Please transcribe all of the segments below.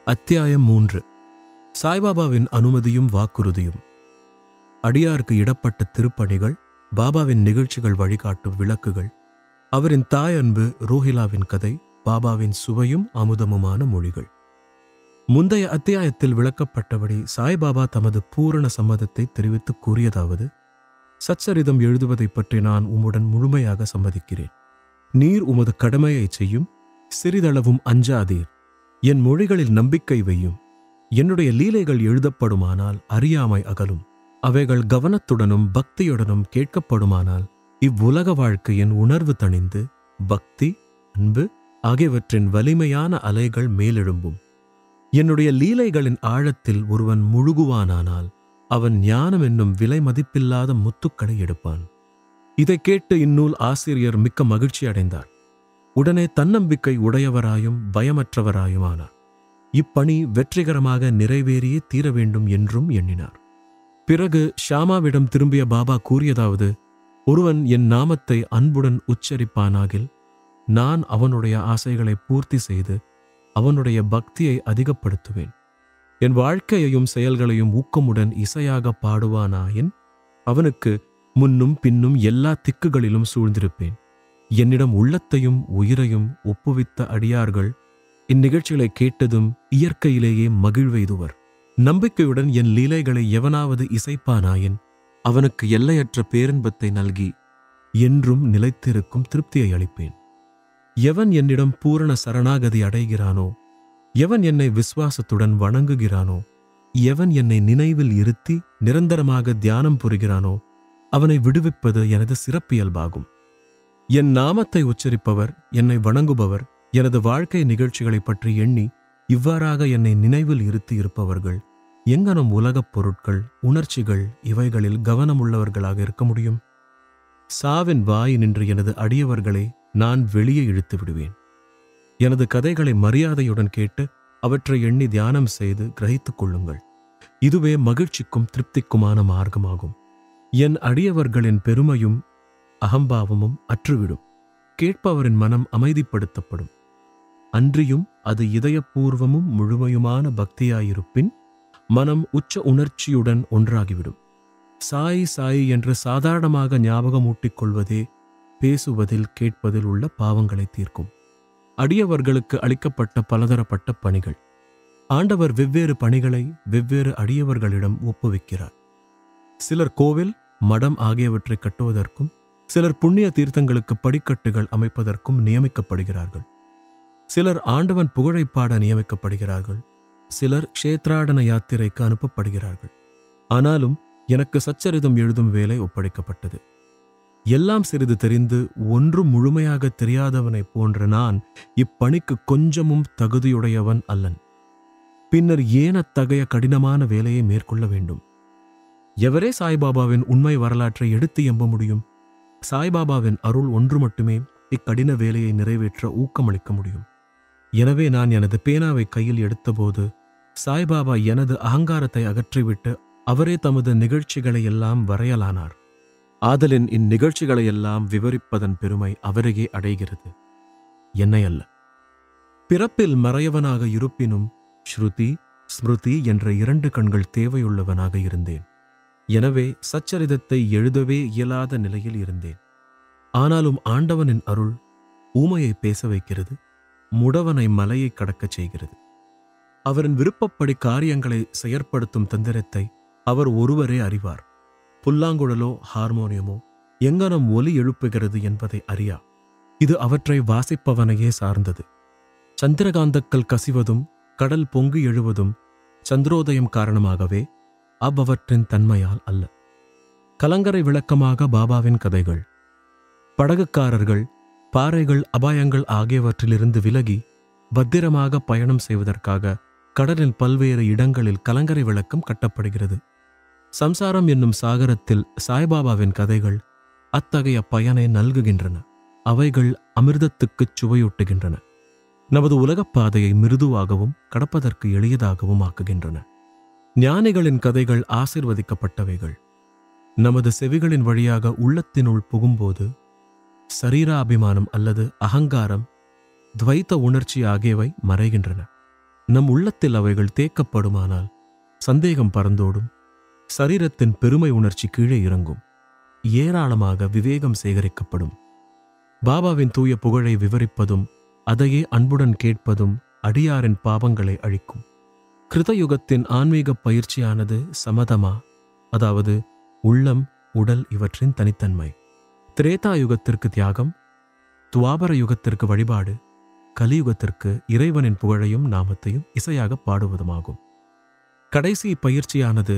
அத்தியாயம் 3. சாய்பாபாவின் அனுமதியும் வாக்குறுதியும். அடியாருக்கு இடப்பட்ட திருப்பணிகள், பாபாவின் நிகழ்ச்சிகள் வழிகாட்டும் விளக்குகள், அவரின் தாய் அன்பு, ரோஹிலாவின் கதை, பாபாவின் சுவையும் அமுதமுமான மொழிகள். முந்தைய அத்தியாயத்தில் விளக்கப்பட்டபடி சாய்பாபா தமது பூரண சம்மதத்தை தெரிவித்து கூறியதாவது: சச்சரிதம் எழுதுவதைப் பற்றி நான் உம்முடன் முழுமையாக சம்மதிக்கிறேன். நீர் உமது கடமையைச் செய்யும், சிறிதளவும் அஞ்சாதீர். என் மொழிகளில் நம்பிக்கை வையும். என்னுடைய லீலைகள் எழுதப்படுமானால் அறியாமை அகலும். அவைகள் கவனத்துடனும் பக்தியுடனும் கேட்கப்படுமானால் இவ்வுலக வாழ்க்கையின் உணர்வு தணிந்து பக்தி, அன்பு ஆகியவற்றின் வலிமையான அலைகள் மேலெழும்பும். என்னுடைய லீலைகளின் ஆழத்தில் ஒருவன் முழுகுவானானால் அவன் ஞானம் என்னும் விலை மதிப்பில்லாத முத்துக்களை எடுப்பான். இதைக் கேட்டு இந்நூல் ஆசிரியர் மிக்க மகிழ்ச்சி அடைந்தார். உடனே தன்னம்பிக்கை உடையவராயும் பயமற்றவராயும் ஆனார். இப்பணி வெற்றிகரமாக நிறைவேறியே தீர வேண்டும் என்றும் எண்ணினார். பிறகு ஷாமாவிடம் திரும்பிய பாபா கூறியதாவது: ஒருவன் என் நாமத்தை அன்புடன் உச்சரிப்பானாகில் நான் அவனுடைய ஆசைகளை பூர்த்தி செய்து அவனுடைய பக்தியை அதிகப்படுத்துவேன். என் வாழ்க்கையையும் செயல்களையும் ஊக்கமுடன் இசையாக பாடுவானாயின் அவனுக்கு முன்னும் பின்னும் எல்லா திக்குகளிலும் சூழ்ந்திருப்பேன். என்னிடம் உள்ளத்தையும் உயிரையும் ஒப்புவித்த அடியார்கள் இந்நிகழ்ச்சிகளை கேட்டதும் இயற்கையிலேயே மகிழ்வெய்துவர். நம்பிக்கையுடன் என் லீலைகளை எவனாவது இசைப்பானாயின் அவனுக்கு எல்லையற்ற பேரின்பத்தை நல்கி என்றும் நிலைத்திருக்கும் திருப்தியை அளிப்பேன். எவன் என்னிடம் பூரண சரணாகதி அடைகிறானோ, எவன் என்னை விசுவாசத்துடன் வணங்குகிறானோ, எவன் என்னை நினைவில் இருத்தி நிரந்தரமாக தியானம் புரிகிறானோ அவனை விடுவிப்பது எனது சிறப்பியல்பாகும். என் நாமத்தை உச்சரிப்பவர், என்னை வணங்குபவர், எனது வாழ்க்கை நிகழ்ச்சிகளை பற்றி எண்ணி இவ்வாறாக என்னை நினைவில் இருத்தி இருப்பவர்கள் எங்கனம் உலகப் பொருட்கள், உணர்ச்சிகள் இவைகளில் கவனமுள்ளவர்களாக இருக்க முடியும்? சாவின் வாய் நின்று எனது அடியவர்களை நான் வெளியே இழுத்து விடுவேன். எனது கதைகளை மரியாதையுடன் கேட்டு அவற்றை எண்ணி தியானம் செய்து கிரகித்துக் கொள்ளுங்கள். இதுவே மகிழ்ச்சிக்கும் திருப்திக்குமான மார்க்கமாகும். என் அடியவர்களின் பெருமையும் அகம்பாவமும் அற்றுவிடும். கேட்பவரின் மனம் அமைதிப்படுத்தப்படும். அன்றியும் அது இதயபூர்வமும் முழுமையுமான பக்தியாயிருப்பின் மனம் உச்ச உணர்ச்சியுடன் ஒன்றாகிவிடும். சாய் சாய் என்று சாதாரணமாக ஞாபகமூட்டிக் கொள்வதே பேசுவதில் கேட்பதில் உள்ள பாவங்களை தீர்க்கும். அடியவர்களுக்கு அளிக்கப்பட்ட பலதரப்பட்ட பணிகள். ஆண்டவர் வெவ்வேறு பணிகளை வெவ்வேறு அடியவர்களிடம் ஒப்புவிக்கிறார். சிலர் கோவில், மடம் ஆகியவற்றை கட்டுவதற்கும், சிலர் புண்ணிய தீர்த்தங்களுக்கு படிக்கட்டுகள் அமைப்பதற்கும் நியமிக்கப்படுகிறார்கள். சிலர் ஆண்டவன் புகழை பாட நியமிக்கப்படுகிறார்கள். சிலர் க்ஷேத்ராடன யாத்திரைக்கு அனுப்பப்படுகிறார்கள். ஆனாலும் எனக்கு சச்சரிதம் எழுதும் வேலை ஒப்படைக்கப்பட்டது. எல்லாம் சிறிது தெரிந்து ஒன்றும் முழுமையாக தெரியாதவனைப் போன்ற நான் இப்பணிக்கு கொஞ்சமும் தகுதியுடையவன் அல்லன். பின்னர் ஏன் அத்தகைய கடினமான வேலையை மேற்கொள்ள வேண்டும்? எவரே சாய்பாபாவின் உண்மை வரலாற்றை எடுத்து எம்ப முடியும்? சாய்பாபாவின் அருள் ஒன்று மட்டுமே இக்கடின வேலையை நிறைவேற்ற ஊக்கமளிக்க முடியும். எனவே நான் எனது பேனாவை கையில் எடுத்தபோது சாய்பாபா எனது அகங்காரத்தை அகற்றிவிட்டு அவரே தமது நிகழ்ச்சிகளை எல்லாம் வரையலானார். ஆதலின் இந்நிகழ்ச்சிகளையெல்லாம் விவரிப்பதன் பெருமை அவரையே அடைகிறது, என்னை அல்ல. பிறப்பில் மறையவனாக இருப்பினும் ஸ்ருதி, ஸ்மிருதி என்ற 2 கண்கள் தேவையுள்ளவனாக இருந்தேன். எனவே சச்சரிதத்தை எழுதவே இயலாத நிலையில் இருந்தேன். ஆனாலும் ஆண்டவனின் அருள் ஊமையை பேச வைக்கிறது, முடவனை மலையை கடக்கச் செய்கிறது. அவரின் விருப்பப்படி காரியங்களை செயற்படுத்தும் தந்திரத்தை அவர் ஒருவரே அறிவார். புல்லாங்குழலோ ஹார்மோனியமோ எங்கனம் ஒலி எழுப்புகிறது என்பதை அறியா. இது அவற்றை வாசிப்பவனையே சார்ந்தது. சந்திரகாந்தக்கள் கசிவதும் கடல் பொங்கி எழுவதும் சந்திரோதயம் காரணமாகவே, அவ்வவற்றின் தன்மையால் அல்ல. கலங்கரை விளக்கமாக பாபாவின் கதைகள். படகுக்காரர்கள் பாறைகள், அபாயங்கள் ஆகியவற்றிலிருந்து விலகி பத்திரமாக பயணம் செய்வதற்காக கடலின் பல்வேறு இடங்களில் கலங்கரை விளக்கம் கட்டப்படுகிறது. சம்சாரம் என்னும் சாகரத்தில் சாய்பாபாவின் கதைகள் அத்தகைய பயனை நல்குகின்றன. அவைகள் அமிர்தத்துக்குச் சுவையூட்டுகின்றன. நமது உலகப் பாதையை மிருதுவாகவும் கடப்பதற்கு எளியதாகவும் ஆக்குகின்றன. ஞானிகளின் கதைகள் ஆசீர்வதிக்கப்பட்டவைகள். நமது செவிகளின் வழியாக உள்ளத்தினுள் புகும்போது சரீராபிமானம் அல்லது அகங்காரம், துவைத்த உணர்ச்சி ஆகியவை மறைகின்றன. நம் உள்ளத்தில் அவைகள் தேக்கப்படுமானால் சந்தேகம் பறந்தோடும், சரீரத்தின் பெருமை உணர்ச்சி கீழே இறங்கும், ஏராளமாக விவேகம் சேகரிக்கப்படும். பாபாவின் தூய புகழை விவரிப்பதும் அதையே அன்புடன் கேட்பதும் அடியாரின் பாவங்களை அழிக்கும். கிருதயுகத்தின் ஆன்மீக பயிற்சியானது சமதமா, அதாவது உள்ளம், உடல் இவற்றின் தனித்தன்மை. திரேதா யுகத்திற்கு தியாகம், துவாபர யுகத்திற்கு வழிபாடு, கலியுகத்திற்கு இறைவனின் புகழையும் நாமத்தையும் இசையாக பாடுவதுமாகும். கடைசி பயிற்சியானது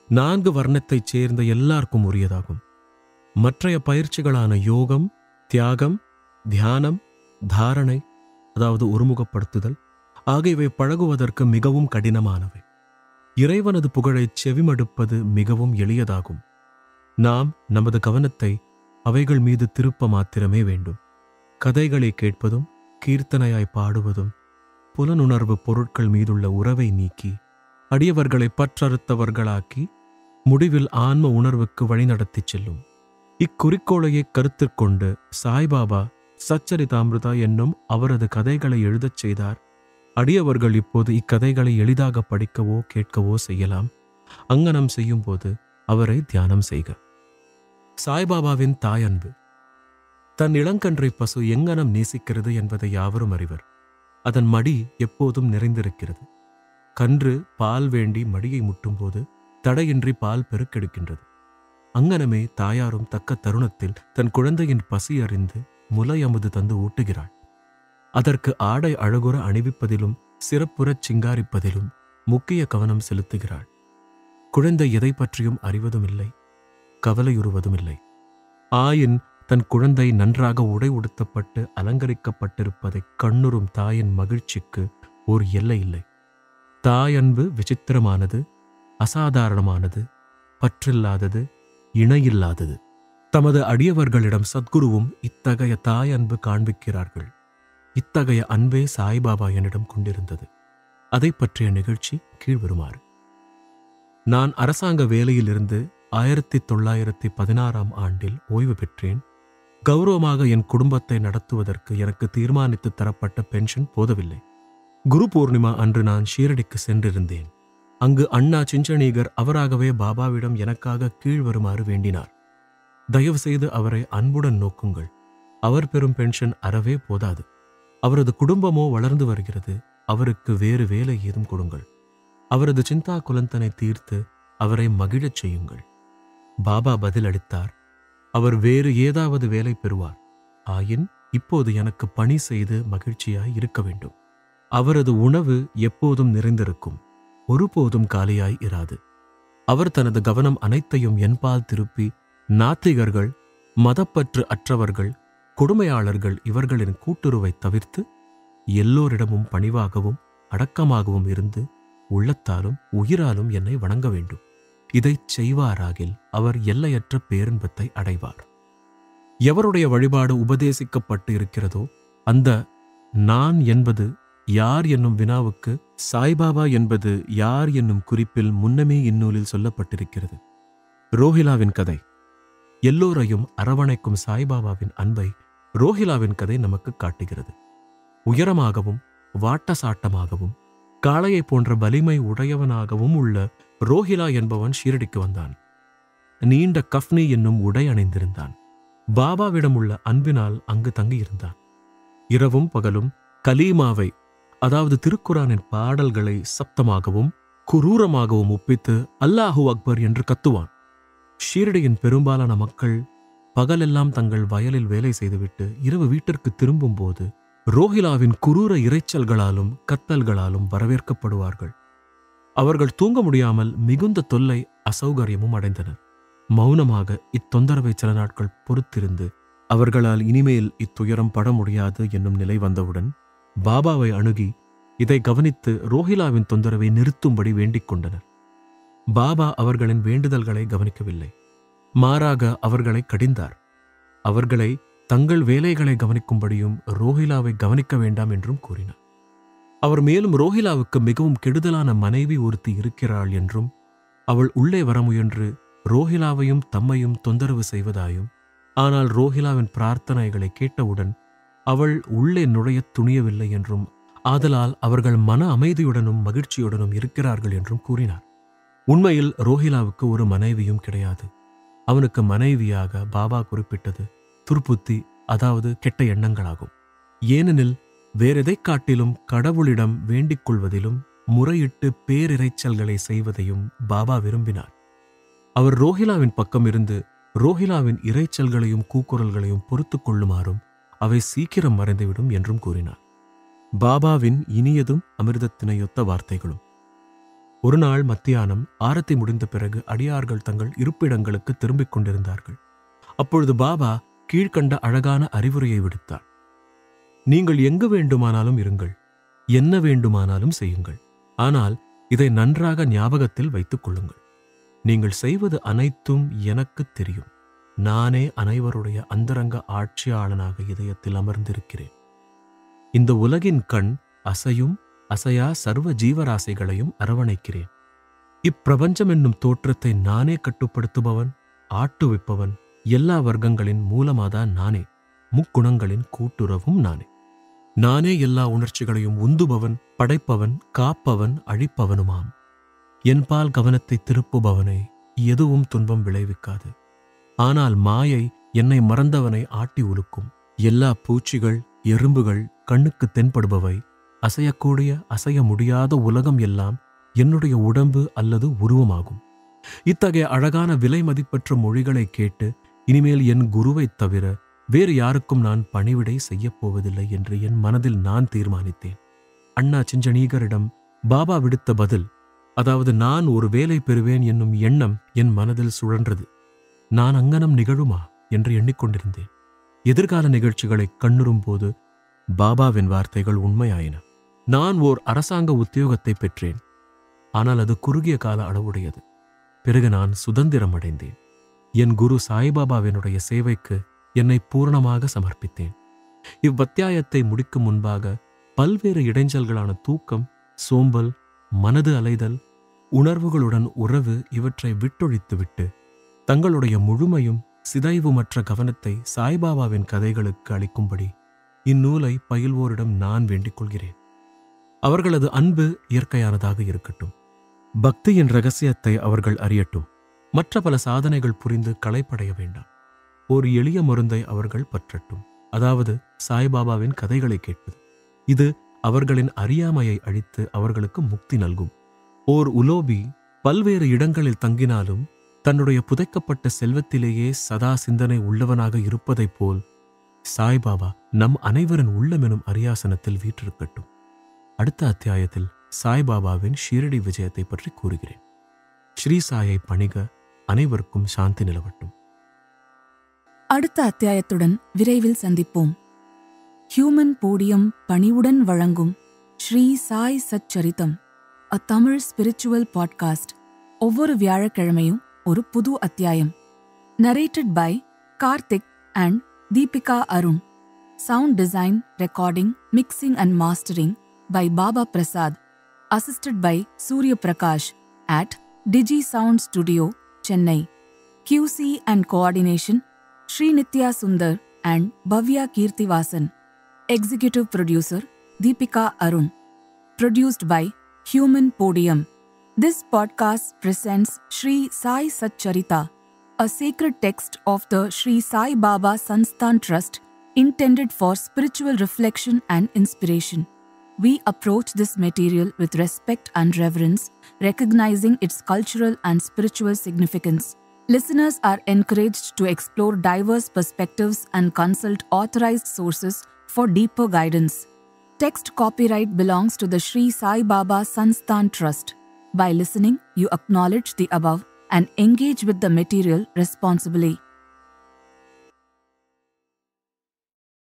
4 வர்ணத்தைச் சேர்ந்த எல்லாருக்கும் உரியதாகும். மற்றைய பயிற்சிகளான யோகம், தியாகம், தியானம், தாரணை, அதாவது ஒருமுகப்படுத்துதல் ஆகியவை பழகுவதற்கு மிகவும் கடினமானவை. இறைவனது புகழை செவிமடுப்பது மிகவும் எளியதாகும். நாம் நமது கவனத்தை அவைகள் மீது திருப்ப மாத்திரமே வேண்டும். கதைகளை கேட்பதும் கீர்த்தனையாய் பாடுவதும் புலனுணர்வு பொருட்கள் மீதுள்ள உறவை நீக்கி அடியவர்களை பற்றறுத்தவர்களாக்கி முடிவில் ஆன்ம உணர்வுக்கு வழிநடத்திச் செல்லும். இக்குறிக்கோளையை கருத்திற்கொண்டு சாய்பாபா சச்சரிதாமிருதா என்னும் அவரது கதைகளை எழுதச் செய்தார். அடியவர்கள் இப்போது இக்கதைகளை எளிதாக படிக்கவோ கேட்கவோ செய்யலாம். அங்கனம் செய்யும்போது அவரை தியானம் செய்க. சாய்பாபாவின் தாயன்பு. தன் இளங்கன்றை பசு எங்கனம் நேசிக்கிறது என்பதை யாவரும் அறிவர். அதன் மடி எப்போதும் நிறைந்திருக்கிறது. கன்று பால் வேண்டி மடியை முட்டும்போது தடையின்றி பால் பெருக்கெடுக்கின்றது. அங்கனமே தாயாரும் தக்க தருணத்தில் தன் குழந்தையின் பசி அறிந்து முலையமுது தந்து ஊட்டுகிறாள். அதற்கு ஆடை அழகுற அணிவிப்பதிலும் சிறப்புறச் சிங்காரிப்பதிலும் முக்கிய கவனம் செலுத்துகிறாள். குழந்தை எதை பற்றியும் அறிவதுமில்லை, கவலையுறுவதுமில்லை. ஆயின் தன் குழந்தை நன்றாக உடை உடுத்தப்பட்டு அலங்கரிக்கப்பட்டிருப்பதை கண்ணுறும் தாயின் மகிழ்ச்சிக்கு ஓர் எல்லை இல்லை. தாயன்பு விசித்திரமானது, அசாதாரணமானது, பற்றில்லாதது, இணையில்லாதது. தமது அடியவர்களிடம் சத்குருவும் இத்தகைய தாயன்பு காண்பிக்கிறார்கள். இத்தகைய அன்பே சாய்பாபா என்னிடம் கொண்டிருந்தது. அதை பற்றிய நிகழ்ச்சி கீழ்வருமாறு. நான் அரசாங்க வேலையிலிருந்து 1916ஆம் ஆண்டில் ஓய்வு பெற்றேன். கௌரவமாக என் குடும்பத்தை நடத்துவதற்கு எனக்கு தீர்மானித்து தரப்பட்ட பென்ஷன் போதவில்லை. குரு பூர்ணிமா அன்று நான் ஷீரடிக்கு சென்றிருந்தேன். அங்கு அண்ணா சிஞ்சனீகர் அவராகவே பாபாவிடம் எனக்காக கீழ்வருமாறு வேண்டினார். தயவு செய்து அவரை அன்புடன் நோக்குங்கள். அவர் பெறும் பென்ஷன் அறவே போதாது. அவரது குடும்பமோ வளர்ந்து வருகிறது. அவருக்கு வேறு வேலை ஏதும் கொடுங்கள். அவரது சிந்தா குலந்தனை தீர்த்து அவரை மகிழச் செய்யுங்கள். பாபா பதிலளித்தார், அவர் வேறு ஏதாவது வேலை பெறுவார். ஆயின் இப்போது எனக்கு பணி செய்து மகிழ்ச்சியாய் இருக்க வேண்டும். அவரது உணவு எப்போதும் நிறைந்திருக்கும், ஒருபோதும் காலியாய் இராது. அவர் தனது கவனம் அனைத்தையும் என்பால் திருப்பி நாத்திகர்கள், மதப்பற்று அற்றவர்கள், கொடுமையாளர்கள் இவர்களின் கூட்டுறவை தவிர்த்து எல்லோரிடமும் பணிவாகவும் அடக்கமாகவும் இருந்து உள்ளத்தாலும் உயிராலும் என்னை வணங்க வேண்டும். இதைச் செய்வாராகில் அவர் எல்லையற்ற பேரின்பத்தை அடைவார். எவருடைய வழிபாடு உபதேசிக்கப்பட்டு இருக்கிறதோ அந்த நான் என்பது யார் என்னும் வினாவுக்கு சாய்பாபா என்பது யார் என்னும் குறிப்பில் முன்னமே இந்நூலில் சொல்லப்பட்டிருக்கிறது. ரோஹிலாவின் கதை. எல்லோரையும் அரவணைக்கும் சாய்பாபாவின் அன்பை ரோஹிலாவின் கதை நமக்கு காட்டுகிறது. உயரமாகவும் வாட்டசாட்டமாகவும் காளையை போன்ற வலிமை உடையவனாகவும் உள்ள ரோஹிலா என்பவன் ஷீரடிக்கு வந்தான். நீண்ட கஃப்னி என்னும் உடை அணிந்திருந்தான். பாபாவிடம் உள்ள அன்பினால் அங்கு தங்கியிருந்தான். இரவும் பகலும் கலீமாவை, அதாவது திருக்குரானின் பாடல்களை சப்தமாகவும் குரூரமாகவும் ஒப்பித்து அல்லாஹூ அக்பர் என்று கத்துவான். ஷீரடியின் பெரும்பாலான மக்கள் பகலெல்லாம் தங்கள் வயலில் வேலை செய்துவிட்டு இரவு வீட்டிற்கு திரும்பும் போது ரோஹிலாவின் குரூர இரைச்சல்களாலும் கத்தல்களாலும் வரவேற்கப்படுவார்கள். அவர்கள் தூங்க முடியாமல் மிகுந்த தொல்லை அசௌகரியமும் அடைந்தனர். மௌனமாக இத்தொந்தரவை சில நாட்கள் பொறுத்திருந்து அவர்களால் இனிமேல் இத்துயரம் பட முடியாது என்னும் நிலை வந்தவுடன் பாபாவை அணுகி இதை கவனித்து ரோஹிலாவின் தொந்தரவை நிறுத்தும்படி வேண்டிக் கொண்டனர். பாபா அவர்களின் வேண்டுதல்களை கவனிக்கவில்லை, மாறாக அவர்களை கடிந்தார். அவர்களை தங்கள் வேலைகளை கவனிக்கும்படியும் ரோஹிலாவை கவனிக்க வேண்டாம் என்றும் கூறினார். அவர் மேலும் ரோஹிலாவுக்கு மிகவும் கெடுதலான மனைவி ஒருத்தி இருக்கிறாள் என்றும் அவள் உள்ளே வர முயன்று ரோஹிலாவையும் தம்மையும் தொந்தரவு செய்வதாயும், ஆனால் ரோஹிலாவின் பிரார்த்தனைகளை கேட்டவுடன் அவள் உள்ளே நுழைய துணியவில்லை என்றும் ஆதலால் அவர்கள் மன அமைதியுடனும் மகிழ்ச்சியுடனும் இருக்கிறார்கள் என்றும் கூறினார். உண்மையில் ரோஹிலாவுக்கு ஒரு மனைவியும் கிடையாது. அவனுக்கு மனைவியாக பாபா குறிப்பிட்டது துர்புத்தி, அதாவது கெட்ட எண்ணங்களாகும். ஏனெனில் வேறெதை காட்டிலும் கடவுளிடம் வேண்டிக் கொள்வதிலும் முறையிட்டு பேரிரைச்சல்களை செய்வதையும் பாபா விரும்பினார். அவர் ரோஹிலாவின் பக்கம் இருந்து ரோஹிலாவின் இரைச்சல்களையும் கூக்குரல்களையும் பொறுத்து கொள்ளுமாறும் அவை சீக்கிரம் மறைந்துவிடும் என்றும் கூறினார். பாபாவின் இனியதும் அமிர்தத்தினையொத்த வார்த்தைகளும். ஒரு நாள் மத்தியானம் ஆரத்தி முடிந்த பிறகு அடியார்கள் தங்கள் இருப்பிடங்களுக்கு திரும்பிக் கொண்டிருந்தார்கள். அப்பொழுது பாபா கீழ்க்கண்ட அழகான அறிவுரையை விடுத்தார். நீங்கள் எங்கு வேண்டுமானாலும் இருங்கள், என்ன வேண்டுமானாலும் செய்யுங்கள். ஆனால் இதை நன்றாக ஞாபகத்தில் வைத்துக் கொள்ளுங்கள். நீங்கள் செய்வது அனைத்தும் எனக்கு தெரியும். நானே அனைவருடைய அந்தரங்க ஆட்சியாளனாக இதயத்தில் அமர்ந்திருக்கிறேன். இந்த உலகின் கண் அசையும் அசையா சர்வ ஜீவராசிகளையும் அரவணைக்கிறேன். இப்பிரபஞ்சம் என்னும் தோற்றத்தை நானே கட்டுப்படுத்துபவன், ஆட்டுவிப்பவன், எல்லா வர்க்கங்களின் மூலமாதான் நானே, முக்குணங்களின் கூட்டுறவும் நானே. நானே எல்லா உணர்ச்சிகளையும் உந்துபவன், படைப்பவன், காப்பவன், அழிப்பவனுமாம். என்பால் கவனத்தை திருப்புபவனை எதுவும் துன்பம் விளைவிக்காது. ஆனால் மாயை என்னை மறந்தவனை ஆட்டி உலுக்கும். எல்லா பூச்சிகள், எறும்புகள் கண்ணுக்கு தென்படுபவை. அசையக்கூடிய அசைய முடியாத உலகம் எல்லாம் என்னுடைய உடம்பு அல்லது உருவமாகும். இத்தகைய அழகான விலை மதிப்பற்ற மொழிகளை கேட்டு இனிமேல் என் குருவைத் தவிர வேறு யாருக்கும் நான் பணிவிடை செய்யப்போவதில்லை என்று என் மனதில் நான் தீர்மானித்தேன். அண்ணா சிஞ்சனீகரிடம் பாபா விடுத்த பதில், அதாவது நான் ஒரு வேலை பெறுவேன் என்னும் எண்ணம் என் மனதில் சுழன்றது. நான் அங்கனம் நிகழுமா என்று எண்ணிக்கொண்டிருந்தேன். எதிர்கால நிகழ்ச்சிகளை கண்ணுறும் போது பாபாவின் வார்த்தைகள் உண்மையாயின. நான் ஓர் அரசாங்க உத்தியோகத்தை பெற்றேன். ஆனால் அது குறுகிய கால அளவுடையது. பிறகு நான் சுதந்திரம் அடைந்தேன். என் குரு சாய்பாபாவினுடைய சேவைக்கு என்னை பூரணமாக சமர்ப்பித்தேன். இவ்வத்தியாயத்தை முடிக்கும் முன்பாக பல்வேறு இடைஞ்சல்களான தூக்கம், சோம்பல், மனது அலைதல், உணர்வுகளுடன் உறவு இவற்றை விட்டொழித்துவிட்டு தங்களுடைய முழுமையும் சிதைவுமற்ற கவனத்தை சாய்பாபாவின் கதைகளுக்கு அளிக்கும்படி இந்நூலை பயில்வோரிடம் நான் வேண்டிக் கொள்கிறேன். அவர்களது அன்பு இயற்கையானதாக இருக்கட்டும். பக்தியின் இரகசியத்தை அவர்கள் அறியட்டும். மற்ற பல சாதனைகள் புரிந்து களைப்படைய வேண்டாம். ஒரு எளிய மருந்தை அவர்கள் பற்றட்டும், அதாவது சாய்பாபாவின் கதைகளை கேட்பது. இது அவர்களின் அறியாமையை அழித்து அவர்களுக்கு முக்தி நல்கும். ஓர் உலோபி பல்வேறு இடங்களில் தங்கினாலும் தன்னுடைய புதைக்கப்பட்ட செல்வத்திலேயே சதா சிந்தனை உள்ளவனாக இருப்பதைப் போல் சாய்பாபா நம் அனைவரின் உள்ளமெனும் அரியாசனத்தில் வீற்றிருக்கட்டும். அடுத்த அத்தியாயத்தில் சாய்பாபாவின் ஷீரடி விஜயத்தை பற்றி கூறுகிறேன். ஸ்ரீ சாயை பணிக அனைவருக்கும் சாந்தி நிலவட்டும். அடுத்த அத்தியாயத்துடன் விரைவில் சந்திப்போம். ஹியூமன் போடியம் பணிவுடன் வழங்கும் Shri Sai Satcharitam, a Tamil spiritual podcast. ஒவ்வொரு வியாழக்கிழமையும் ஒரு புது அத்தியாயம். Narrated by Karthik and Deepika Arun. Sound design, recording, mixing and mastering by Baba Prasad. Assisted by Surya Prakash at Digi Sound Studio, Chennai. QC and coordination Sri Nitya Sundar and Bhavya Kirtivasan. Executive producer Deepika Arun. Produced by Human Podium. This podcast presents Sri Sai Satcharita, a sacred text of the Sri Sai Baba Sansthan Trust intended for spiritual reflection and inspiration. We approach this material with respect and reverence, recognizing its cultural and spiritual significance. Listeners are encouraged to explore diverse perspectives and consult authorized sources for deeper guidance. Text copyright belongs to the Sri Sai Baba Sansthan Trust. By listening, you acknowledge the above and engage with the material responsibly.